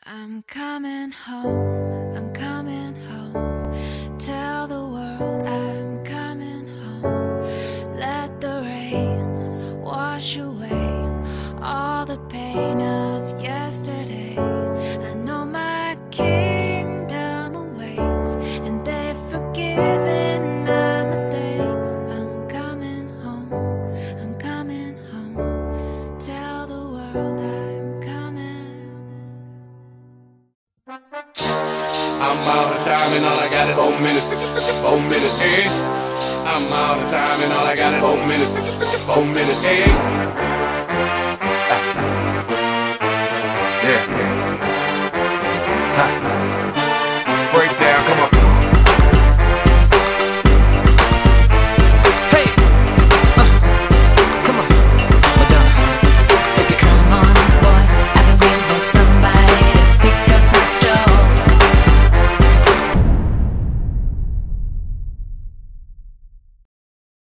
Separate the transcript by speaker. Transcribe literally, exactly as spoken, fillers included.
Speaker 1: I'm coming home, I'm coming home. Tell the world I'm coming home. Let the rain wash away all the pain of yesterday. I know my kingdom awaits, and they've forgiven my mistakes. I'm coming home, I'm coming home. Tell the world I'm coming.
Speaker 2: I'm out of time and all I got is four minutes. Four minutes, hey. I'm out of time and all I got is four minutes. Four minutes, hey. Yeah.